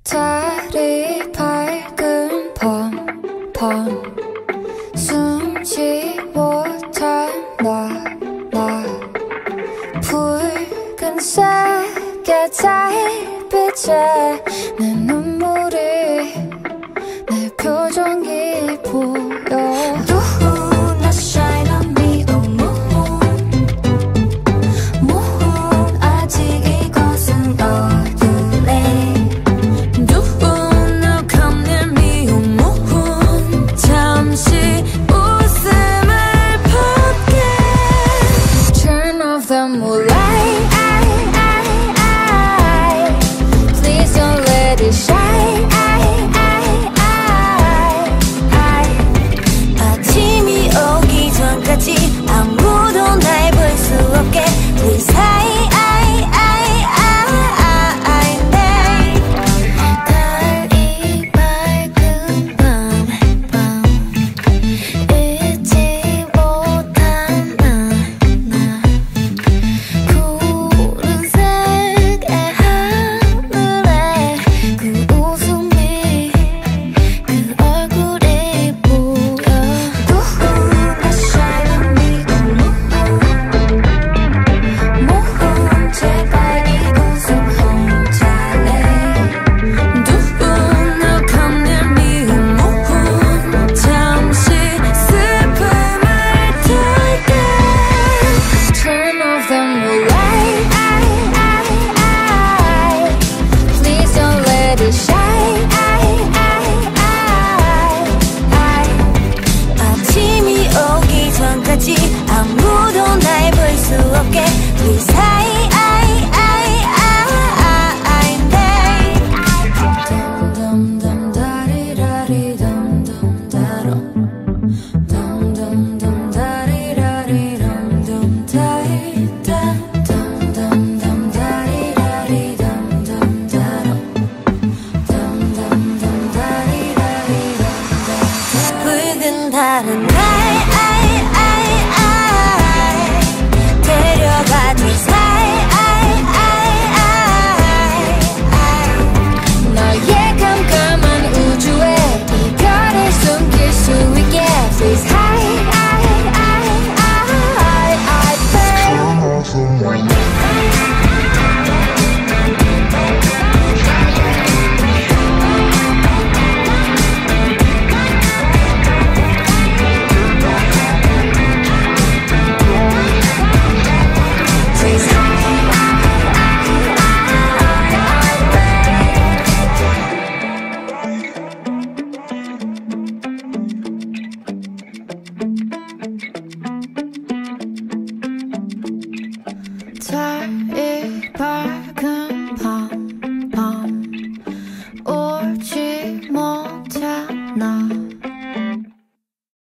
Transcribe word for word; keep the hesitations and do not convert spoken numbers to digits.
달이 밝은 밤, 밤 숨지 못할 나, 나 붉은색의 달빛에 내 눈물이 내 표정이 보여 누구나 shine on me oh moon moon 아직 이곳은 어두래 누구나 come near me oh moon 잠시 웃음을 벗게 Turn off the moonlight Please don't let it shine 아침이 오기 전까지 아무도 날 볼 수 없게 Please hide 달이 밝은 밤, 밤 잊지 못한 나, 나 푸른색의 하늘에 그 웃음이 그 얼굴이 보여 누구나 shine on me 모험 제발 이곳은 혼자래 누구나 come near me 모험 잠시 슬픔을 털게 Turn off the moonlight Please don't let it shine 아침이 오기 전까지 아무도 날 볼 수 없게 Please hide Dum dum 다리라리 dum dum 다럼 Dum dum dum 다리라리 dum dum 다이다 Dum dum dum 다리라리 dum dum 다럼 Dum dum dum 다리라리 dum dum 붉은 달은 날 데려가줄 사이 너의 깜깜한 우주에 이별을 숨길 수 있게 Please hide 달이 밝은